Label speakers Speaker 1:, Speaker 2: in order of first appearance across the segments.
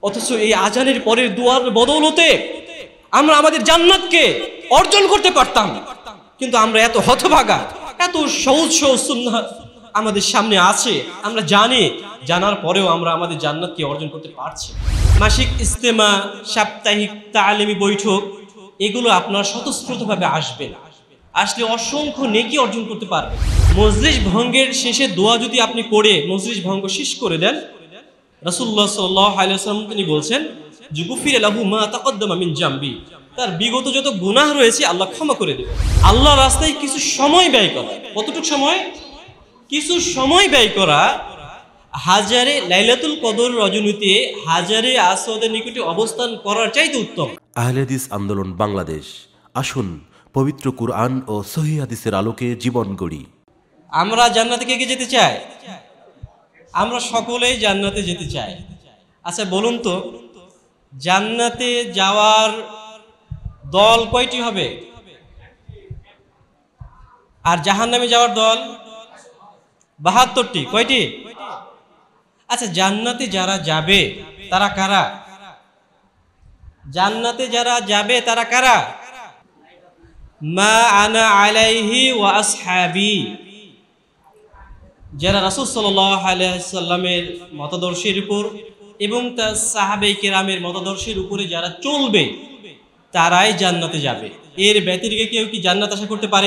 Speaker 1: অথচ এই আজানের পরের দুয়ার বদৌলতে আমরা আমাদের জান্নাতকে অর্জন করতে পারতাম, কিন্তু আমরা এত হতভাগা, এত সহজ সহজ সুন্নাহ আমাদের সামনে আছে, আমরা জানার পরেও আমরা আমাদের জান্নাতকে অর্জন করতে পারছি। মাসিক ইজতেমা, সাপ্তাহিক তালিমি বৈঠক এগুলো আপনার স্বতঃস্ফূর্তভাবে আসবে না, আসলে অসংখ্য নেকি অর্জন করতে পারবে। মজলিস ভঙ্গের শেষে দোয়া যদি আপনি পড়ে মজলিস ভঙ্গ শেষ করে দেন, রাসূলুল্লাহ সাল্লাল্লাহু আলাইহি ওয়াসাল্লাম তিনি বলছেন যুগফির লাহু মা তাকদ্দামা মিন জামবি, তার বিগত যত গুনাহ রয়েছে আল্লাহ ক্ষমা করে দেবে। আল্লাহর রাস্তায় কিছু সময় ব্যয় করা, কতটুকু সময়? কিছু সময় ব্যয় করা হাজারে লাইলাতুল কদর রজনীতে হাজারে আসওয়াদের নিকটে অবস্থান করার চাইতে উত্তম।
Speaker 2: আহলে হাদিস আন্দোলন বাংলাদেশ, আসুন পবিত্র কুরআন ও সহিহ হাদিসের আলোকে জীবন গড়ি।
Speaker 1: আমরা জান্নাতে কে কে যেতে চাই? আমরা সকলেই জান্নাতে যেতে চাই। আচ্ছা বলুন তো, জান্নাতে যাওয়ার দল কয়টি হবে? আর জাহান্নামে যাওয়ার দল 72টি। কয়টি? আচ্ছা, জান্নাতে যারা যাবে তারা কারা? জান্নাতে যারা যাবে তারা কারা? মা আনা আলাইহি ওয়া আসহাবি, যারা রাসূল সাল্লাল্লাহু আলাইহি ওয়াসাল্লামের মতাদর্শের উপর এবং তার সাহাবায়ে কেরামের মতাদর্শের উপরে যারা চলবে তারাই জান্নাতে যাবে। এর ব্যতিরেকে কেউ কি জান্নাত আশা করতে পারে?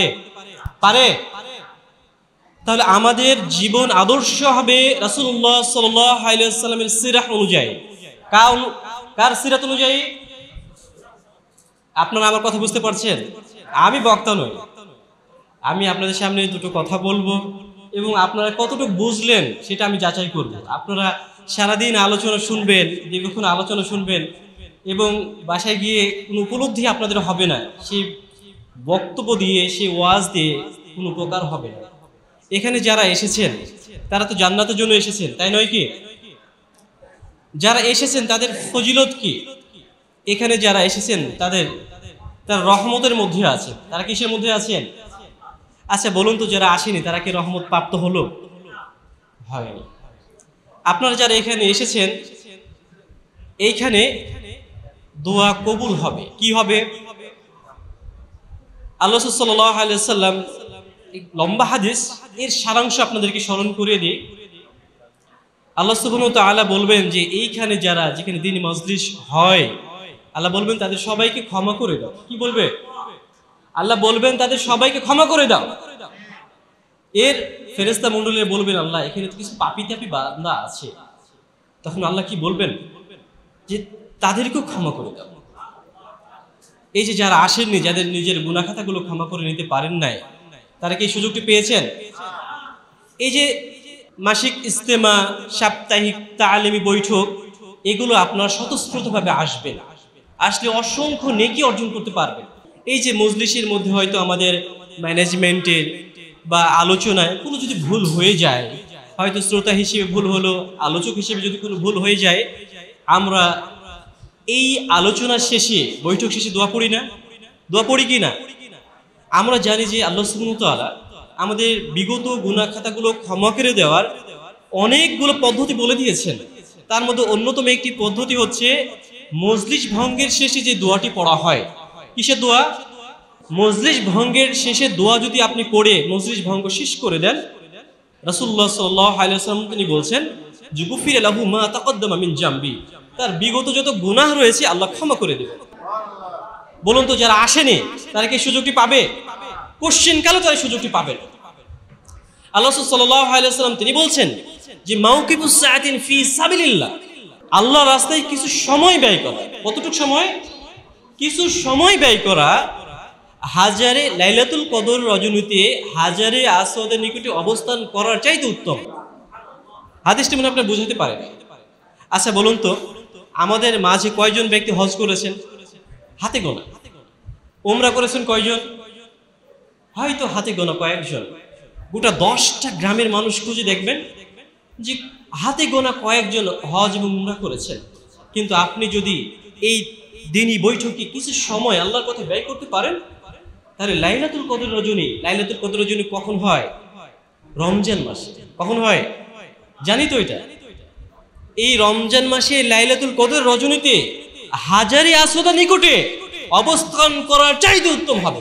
Speaker 1: তাহলে আমাদের জীবন আদর্শ হবে রাসূলুল্লাহ সাল্লাল্লাহু আলাইহি ওয়াসাল্লামের সিরাত অনুযায়ী। কার সিরাত অনুযায়ী? আপনারা আমার কথা বুঝতে পারছেন? আমি বক্তা নই, আমি আপনাদের সামনে দুটো কথা বলবো এবং আপনারা কতটুকু বুঝলেন সেটা আমি যাচাই করব। আপনারা সারাদিন আলোচনা শুনবেন, দীর্ঘক্ষণ আলোচনা শুনবেন এবং বাসায় গিয়ে কোনো উপলব্ধি আপনাদের হবে না, সেই বক্তব্য দিয়ে সেই ওয়াজ দিয়ে কোনো উপকার হবে না। এখানে যারা এসেছেন তারা তো জান্নাতের জন্য এসেছেন, তাই নয় কি? যারা এসেছেন তাদের ফজিলত কি? এখানে যারা এসেছেন তার রহমতের মধ্যে আছে। তারা কিসের মধ্যে আছেন? আচ্ছা বলুন তো, যারা আসেনি তারা কি রহমত প্রাপ্ত হলো? হয়নি। আপনারা যারা এখানে এসেছেন, এইখানে দোয়া কবুল হবে। কি হবে? আল্লাহ সাল্লাল্লাহু আলাইহি ওয়াসাল্লাম লম্বা হাদিস, এর সারাংশ আপনাদেরকে স্মরণ করিয়ে দিই। আল্লাহ সুবহানাহু ওয়া তাআলা বলবেন যে এইখানে যারা, যেখানে দ্বীনি মজলিস হয়, আল্লাহ বলবেন তাদের সবাইকে ক্ষমা করে দাও। কি বলবে? আল্লাহ বলবেন তাদের সবাইকে ক্ষমা করে দাও। এর ফেরেশতা মণ্ডলী বলবেন আল্লাহ এখানে তো কিছু পাপী তাপী বান্দা আছে। তখন আল্লাহ কি বলবেন? যে তাদেরকেও ক্ষমা করে দাও। এই যে যারা আসেননি, যাদের নিজের গুনাহ খাতাগুলো ক্ষমা করে নিতে পারেন নাই, তারা কি এই সুযোগটি পেয়েছেন? এই যে মাসিক ইজতেমা, সাপ্তাহিক তালিমি বৈঠক এগুলো আপনার স্বতঃস্ফূর্তভাবে আসবে না, আসলে অসংখ্য নেকি অর্জন করতে পারবেন। এই যে মজলিসের মধ্যে হয়তো আমাদের ম্যানেজমেন্টের বা আলোচনায় কোনো যদি ভুল হয়ে যায়, হয়তো শ্রোতা হিসেবে ভুল হলো, আলোচক হিসেবে যদি কোনো ভুল হয়ে যায়, আমরা এই আলোচনার শেষে, বৈঠক শেষে দোয়া পড়ি না? দোয়া পড়ি কি না? আমরা জানি যে আল্লাহ সুবহানাহু ওয়া তাআলা আমাদের বিগত গুনাহ খাতাগুলো ক্ষমা করে দেওয়ার অনেকগুলো পদ্ধতি বলে দিয়েছেন। তার মধ্যে অন্যতম একটি পদ্ধতি হচ্ছে মজলিস ভঙ্গের শেষে যে দোয়াটি পড়া হয়। কিসের দোয়া? মজলিস ভঙ্গের শেষে দোয়া যদি আপনি পড়ে মজলিস ভঙ্গ শেষ করে দেন, রাসূলুল্লাহ সাল্লাল্লাহু আলাইহি ওয়াসাল্লাম তিনি বলছেন যুগফির লাহু মা তাকদ্দামা মিন জামবি, তার বিগত যত গুনাহ রয়েছে আল্লাহ ক্ষমা করে দেবে। বলুন তো, যারা আসেনি তারা কি সুযোগটি পাবে? কোশ্চেন কালো তারা সুযোগটি পাবে। আল্লাহ সাল্লাল্লাহু আলাইহি ওয়াসাল্লাম তিনি বলছেন যে মাওকিবুস সাআতিন ফি সাবিলিল্লাহ, আল্লাহর রাস্তায় কিছু সময় ব্যয় করা। কতটুকু সময়? কিছু সময় ব্যয় করা হাজারে লাইলাতুল কদর রজনীতে হাজারে আসওয়াদের নিকটে অবস্থান করার চাইতে উত্তম। হাদিসটি মনে আপনারা বুঝাতে পারেন। আচ্ছা বলুন তো, আমাদের মাঝে কয়জন ব্যক্তি হজ করেছেন? হাতে গোনা। উমরা করেছেন কয়জন? হয়তো হাতে গোনা কয়েকজন। গোটা 10টা গ্রামের মানুষ খুঁজে দেখবেন যে হাতে গোনা কয়েকজন হজ এবং উমরা করেছেন। কিন্তু আপনি যদি এই দ্বীনি বৈঠকে কিছু সময় আল্লাহর পথে ব্যয় করতে পারেন, তাহলে লাইলাতুল কদর রজনী কখন হয়? রমজান মাসে। কখন হয় জানি তো এটা? এই রমজান মাসে লাইলাতুল কদর রজনীতে হাজারে আসওয়াদ নিকটে অবস্থান করার চাইতে উত্তম হবে।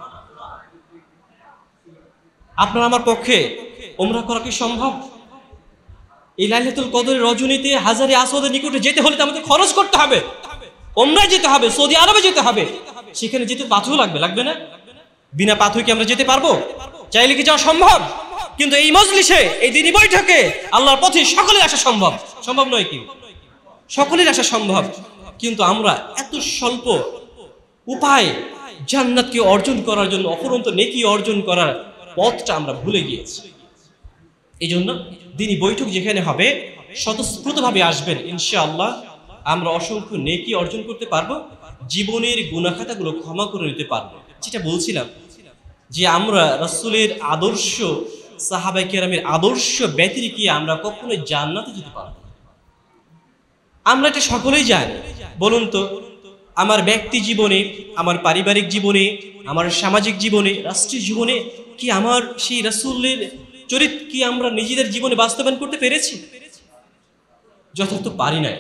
Speaker 1: আপনার আমার পক্ষে উমরা করা কি সম্ভব? এই লাইলাতুল কদরের রজনীতে হাজারে আসওয়াদের নিকটে যেতে হলে তো আমাদের খরচ করতে হবে, উমরায় যেতে হবে, সৌদি আরবে যেতে হবে, সেখানে যেতে পাথর লাগবে না? বিনা পাথরে কি আমরা যেতে পারবো? চাইলে কি যাওয়া সম্ভব? কিন্তু এই মজলিসে, এই দিনী বৈঠকে আল্লাহর পথে সকলের আসা সম্ভব। সম্ভব নয় কি? সকলের আসা সম্ভব, কিন্তু আমরা এত স্বল্প উপায় জান্নাতকে অর্জন করার জন্য, অফুরন্ত নেকি অর্জন করার পথটা আমরা ভুলে গিয়েছি। এই জন্য দিনী বৈঠক যেখানে হবে স্বতঃস্ফূর্তভাবে আসবেন, ইনশাআল্লাহ আমরা অসংখ্য নেকি অর্জন করতে পারবো, জীবনের গুনাহখাতাগুলো ক্ষমা করে নিতে পারবো। যেটা বলছিলাম যে আমরা রাসূলের আদর্শ, সাহাবায়ে কেরামের আদর্শ ব্যতিরেকে আমরা কখনোই জান্নাতে যেতে পারবো না। আমরা এটা সকলেই জানি। বলুন তো, আমার ব্যক্তি জীবনে, আমার পারিবারিক জীবনে, আমার সামাজিক জীবনে, রাষ্ট্রীয় জীবনে কি আমার সেই রাসূলের চরিত্র কি আমরা নিজেদের জীবনে বাস্তবায়ন করতে পেরেছি? যথার্থ পারি নাই।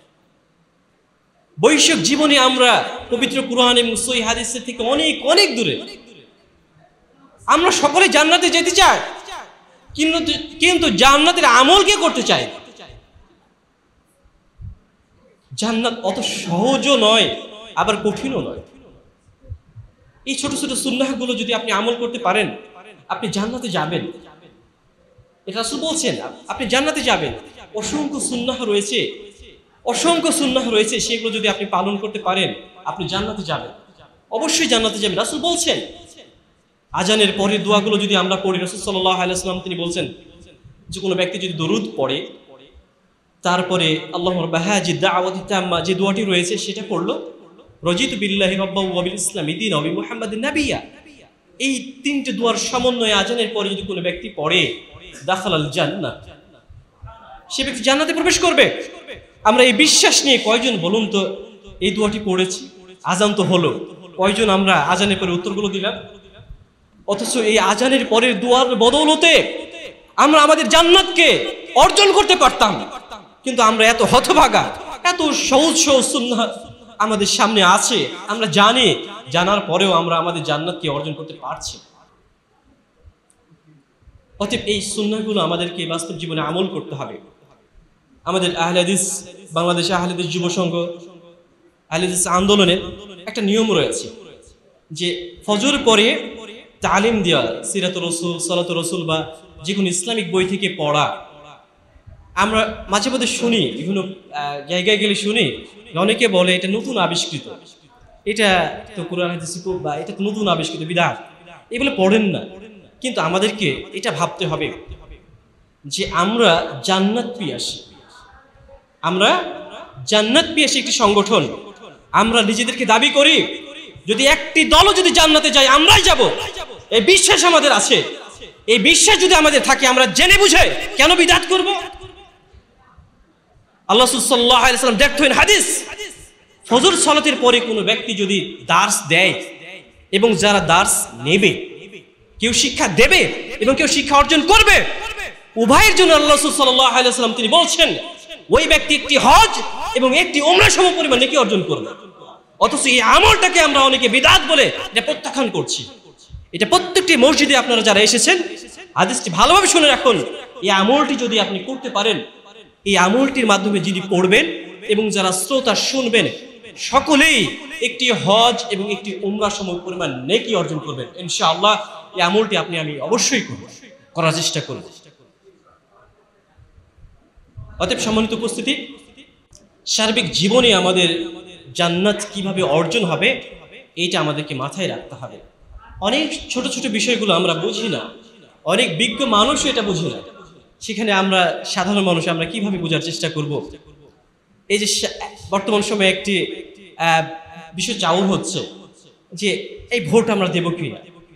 Speaker 1: বৈশ্বিক জীবনে আমরা পবিত্র কুরআন এবং সহিহ হাদিসের থেকে অনেক অনেক দূরে। আমরা সকলে জান্নাতে যেতে চাই, কিন্তু জান্নাতের আমল কে করতে চাই? জান্নাত অত সহজও নয়, আবার কঠিনও নয়। এই ছোট ছোট সুন্নাহগুলো যদি আপনি আমল করতে পারেন, আপনি জান্নাতে যাবেন। এটা রাসূল বলছেন আপনি জান্নাতে যাবেন। অসংখ্য সুন্নাহ রয়েছে, সেগুলো যদি আপনি পালন করতে পারেন আপনি জান্নাতে যাবেন, অবশ্যই জান্নাতে যাবেন। রাসূল বলছেন আজানের পরে দোয়াগুলো যদি আমরা পড়ি, রাসূল সাল্লাল্লাহু আলাইহি ওয়াসাল্লাম তিনি বলছেন যে কোনো ব্যক্তি যদি দরুদ পড়ে, তারপরে আল্লাহুম্মা রাব্বা হাযিহি দাওয়াতি তাম্মা যে দোয়াটি রয়েছে সেটা পড়লো, রাজিতু বিল্লাহি রাব্বান ওয়া বিল ইসলামি দীনান ওয়া বিমুহাম্মাদিন নাবিয়্যা, এই তিনটে দোয়ার সমন্বয়ে আজানের পরে যদি কোনো ব্যক্তি পড়ে, দাখালাল জান্নাহ, সে ব্যক্তি জান্নাতে প্রবেশ করবে। আমরা এই বিশ্বাস নিয়ে কয়জন বলুন তো এই দোয়াটি পড়েছি? আজান তো হলো, কয়জন আমরা আজানের পরে উত্তরগুলো দিলাম? অথচ এই আজানের পরের দোয়ার বদৌলতে আমরা আমাদের জান্নাতকে অর্জন করতে পারতাম, কিন্তু আমরা এত হতভাগা, এত সহজ সহজ সুন্নাহ আমাদের সামনে আছে, আমরা জানার পরেও আমরা আমাদের জান্নাতকে অর্জন করতে পারছি। অতএব এই সুন্নাহগুলো আমাদেরকে বাস্তব জীবনে আমল করতে হবে। আমাদের আহলে হাদিস, বাংলাদেশ আহলে হাদিস যুব সংঘ, আহলে হাদিস আন্দোলনের একটা নিয়ম রয়েছে যে ফজর পরে তালিম দেওয়া, সিরাতুর রাসূল, সালাতুর রাসূল বা যে কোনো ইসলামিক বই থেকে পড়া। আমরা মাঝে মধ্যে শুনি, বিভিন্ন জায়গায় গেলে শুনি অনেকে বলে এটা নতুন আবিষ্কৃত, এটা তো কুরআন হাদিস বা এটা তো নতুন আবিষ্কৃত বিদআত, এগুলো পড়েন না। কিন্তু আমাদেরকে এটা ভাবতে হবে যে আমরা জান্নাত পিয়াসী, আমরা জান্নাত পিয়াসী একটি সংগঠন। আমরা নিজেদেরকে দাবি করি যদি একটি দলও যদি জান্নাতে যায় আমরাই যাব, এই বিশ্বাস আমাদের আছে। এই বিশ্বাস যদি আমাদের থাকে, আমরা জেনে বুঝে কেন বিদআত করব? আল্লাহ সাল্লাল্লাহু আলাইহি ওয়াসাল্লাম দেখতেন হাদিস, ফজর সালাতের পরে কোনো ব্যক্তি যদি দার্স দেয় এবং যারা দার্স নেবে, কেউ শিক্ষা দেবে এবং কেউ শিক্ষা অর্জন করবে, উভয়ের জন্য আল্লাহ সাল্লাল্লাহু আলাইহি ওয়াসাল্লাম তিনি বলছেন ওই ব্যক্তি একটি হজ এবং একটি উমরা সমপরিমাণ নেকি অর্জন করবে। অথচ এই আমলটাকে আমরা অনেকে বিদআত বলে এটা প্রত্যাখ্যান করছি। এটা প্রত্যেকটি মসজিদে আপনারা যারা এসেছেন হাদিসটি ভালোভাবে শুনে রাখুন। এই আমলটি যদি আপনি করতে পারেন, এই আমলটির মাধ্যমে যিনি পড়বেন এবং যারা শ্রোতা শুনবেন সকলেই একটি হজ এবং একটি উমরা সমপরিমাণ নেকি অর্জন করবেন ইনশাআল্লাহ। এই আমলটি আমি অবশ্যই করার চেষ্টা করব। অতএব সম্মানিত উপস্থিতি, সার্বিক জীবনে আমাদের জান্নাত কিভাবে অর্জন হবে এইটা আমাদেরকে মাথায় রাখতে হবে। অনেক ছোট ছোট বিষয়গুলো আমরা বুঝি না, অনেক বিজ্ঞ মানুষও এটা বুঝে না। সেখানে আমরা সাধারণ মানুষ আমরা কিভাবে বোঝার চেষ্টা করব? এই যে বর্তমান সময়ে একটি বিষয় চাউর হচ্ছে যে এই ভোট আমরা দেব কিনা।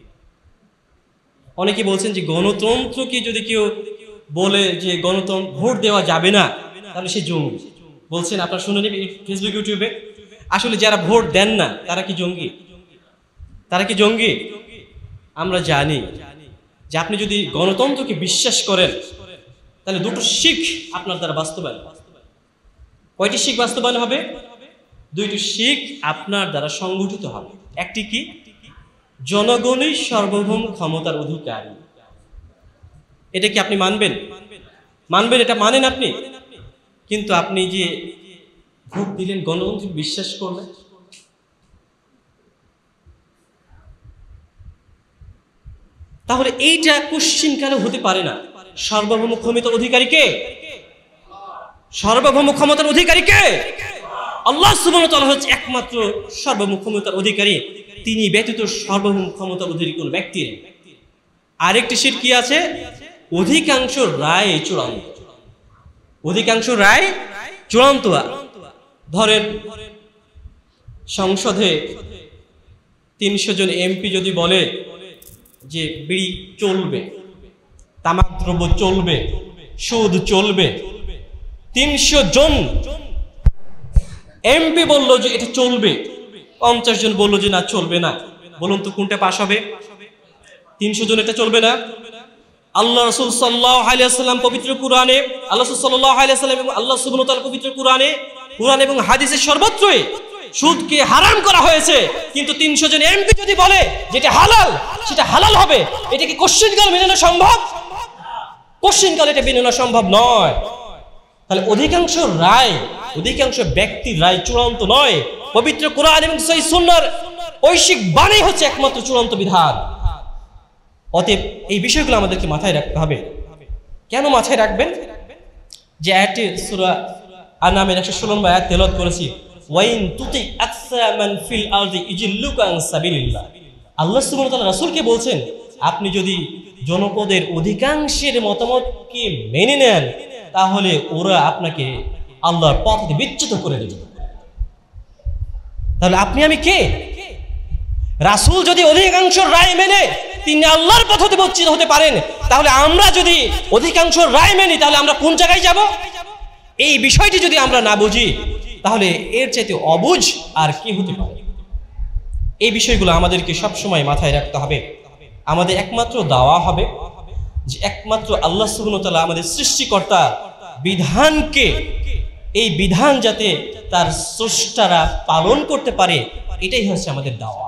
Speaker 1: অনেকে বলছেন যে গণতন্ত্রকে যদি কেউ বলে যে গণতন্ত্র ভোট দেওয়া যাবে না তাহলে সে জঙ্গি বলছেন। আপনারা শুনে নেবেন ফেসবুক ইউটিউবে। আসলে যারা ভোট দেন না তারা কি জঙ্গি? তারা কি জঙ্গি? আমরা জানি যে আপনি যদি গণতন্ত্রকে বিশ্বাস করেন তাহলে দুটো শিখ আপনার দ্বারা বাস্তবায়ন। কয়টি শিখ বাস্তবায়ন হবে? দুইটি শিখ আপনার দ্বারা সংগঠিত হবে। একটি কি? জনগণই সার্বভৌম ক্ষমতার অধিকারী। এটা কি আপনি মানবেন? মানবেন, এটা মানেন আপনি? কিন্তু আপনি যে ভোট দিলেন, গণতন্ত্র বিশ্বাস করলেন, তাহলে এইটা কোশ্চিনকালে হতে পারে না। সার্বভৌম ক্ষমতার অধিকারী কে? সার্বভৌম ক্ষমতার অধিকারী কে? আল্লাহ সুবহানাহু ওয়া তাআলা হচ্ছে একমাত্র সার্বভৌম ক্ষমতার অধিকারী। তিনি ব্যতীত সার্বভৌম ক্ষমতার অধিকারী কোন ব্যক্তি নেই। আরেকটি শিরক কি আছে? অধিকাংশ রায় চূড়ান্ত। অধিকাংশ রায় চূড়ান্ত। ধরেন সংসদে ৩০০ জন এমপি যদি বলে যে বিড়ি চলবে, তামাক দ্রব্য চলবে, সুদ চলবে, ৩০০ জন এমপি বলল যে এটা চলবে, ৫০ জন বলল যে না চলবে না। বলুন তো কোনটা পাশ হবে? ৩০০ জন এটা চলবে না। আল্লাহ রাসূল সাল্লাল্লাহু আলাইহি ওয়াসাল্লাম পবিত্র কুরআনে, আল্লাহ রাসূল সাল্লাল্লাহু আলাইহি ওয়াসাল্লাম এবং আল্লাহ সুবহানাহু ওয়া তাআলা পবিত্র কুরআনে, কুরআন এবং হাদিসে সর্বত্রই সুদকে হারাম করা হয়েছে। কিন্তু ৩০০ জন এমপি যদি বলে যেটা হালাল, সেটা হালাল হবে, এটা কি কোশ্চিনকাল মেনে নেওয়া সম্ভব? কোশ্চিনকাল এটা মেনে নেওয়া সম্ভব নয়। তাহলে অধিকাংশ রায়, অধিকাংশ ব্যক্তির রায় চূড়ান্ত নয়। পবিত্র কুরআন এবং সহিহ সুন্নাহর ঐশিক বাণী হচ্ছে একমাত্র চূড়ান্ত বিধান। অতএব এই বিষয়গুলো আমাদেরকে মাথায় রাখতে হবে। কেন মাথায় রাখবেন? যে আয়াতটি সূরা আনামের ১১৬ নম্বর আয়াত তেলাওয়াত করেছি, ওয়াইন তুতি আকসারা মান ফিল আরদি ইজিল্লুকা আন সাবিলিল্লাহ। আল্লাহ সুবহানাহু ওয়া তাআলা রাসূলকে বলছেন, আপনি যদি জনপদের অধিকাংশের মতামতকে মেনে নেন, তাহলে ওরা আপনাকে আল্লাহর পথ থেকে বিচ্যুত করে দেবে। তাহলে আপনি আমি কে? রাসূল যদি অধিকাংশ রায় মেনে তিনি আল্লাহর পথ থেকে বিচ্যুত হতে পারেন, তাহলে আমরা যদি অধিকাংশ রায় মেনি, তাহলে আমরা কোন জায়গায় যাব? এই বিষয়টি যদি আমরা না বুঝি, তাহলে এর চাইতে অবুঝ আর কি হতে পারে? এই বিষয়গুলো আমাদেরকে সবসময় মাথায় রাখতে হবে। আমাদের একমাত্র দাওয়া হবে যে একমাত্র আল্লাহ সুবহানাহু ওয়া তাআলা আমাদের সৃষ্টিকর্তা বিধানকে, এই বিধান যাতে তার স্রষ্টারা পালন করতে পারে, এটাই হচ্ছে আমাদের দাওয়া।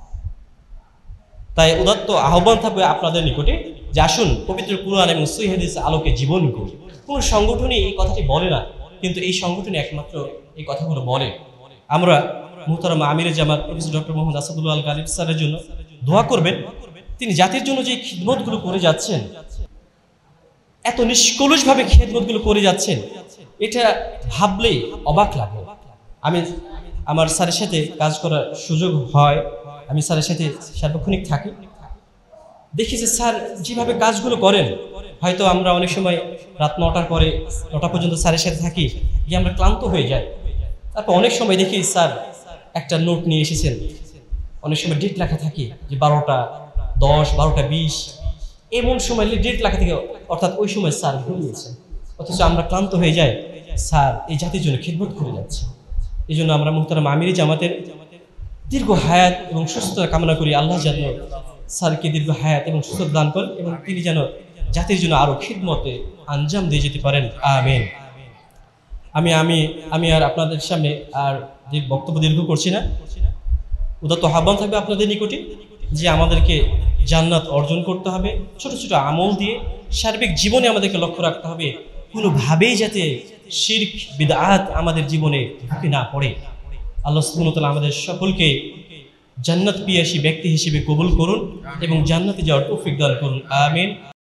Speaker 1: তাই উদাত্ত আহ্বান থাকবে আপনাদের নিকটে যে আসুন পবিত্র কুরআন এবং সহিহ হাদিসের আলোকে জীবন করি। কোন সংগঠনই এই কথাটি বলে না, কিন্তু এই সংগঠনে একমাত্র এই কথাগুলো বলে। আমরা মুহতারাম আমিরে জামাত প্রফেসর ডক্টর মোহাম্মদ আসাদুল্লাহ আল গালিব স্যারের জন্য দোয়া করবেন। তিনি জাতির জন্য যে খিদমতগুলো করে যাচ্ছেন, এত নিষ্কলুষভাবে খিদমতগুলো করে যাচ্ছেন, এটা ভাবলেই অবাক লাগে। আমি আমার স্যারের সাথে কাজ করার সুযোগ হয়, আমি স্যারের সাথে সার্বক্ষণিক থাকি, দেখি যে স্যার যেভাবে কাজগুলো করেন, হয়তো আমরা অনেক সময় রাত ৯টার পরে ৯টা পর্যন্ত স্যারের সাথে থাকি, গিয়ে আমরা ক্লান্ত হয়ে যাই। তারপর অনেক সময় দেখি স্যার একটা নোট নিয়ে এসেছেন, অনেক সময় ডেট লেখা থাকে যে 12টা 10, 12টা 20, এমন সময় ডেট লেখা থেকে, অর্থাৎ ওই সময় স্যার ঘুমিয়েছেন, অথচ আমরা ক্লান্ত হয়ে যাই। স্যার এই জাতির জন্য খিদমত করে যাচ্ছে। এই জন্য আমরা মুহতারাম আমিরে জামাতের দীর্ঘ হায়াত এবং সুস্থতা কামনা করি। আল্লাহ যেন স্যারকে দীর্ঘ হায়াত এবং সুস্থতা দান করেন এবং তিনি যেন জাতির জন্য আরো খিদমতে আঞ্জাম দিয়ে যেতে পারেন। আমিন। আমি আর আপনাদের সামনে আর বক্তব্য দীর্ঘ করছি না। উদাত্ত আহ্বান থাকবে আপনাদের নিকটে যে আমাদেরকে জান্নাত অর্জন করতে হবে ছোট ছোট আমল দিয়ে। সার্বিক জীবনে আমাদেরকে লক্ষ্য রাখতে হবে কোনোভাবেই যাতে শিরক বিদআত আমাদের জীবনে ঢুকে না পড়ে। আল্লাহ সুবহানাহু ওয়া তাআলা আমাদের সকলকে জান্নাত পিয়াসী ব্যক্তি হিসেবে কবুল করুন এবং জান্নাতে যাওয়ার তৌফিক দান করুন। আমিন।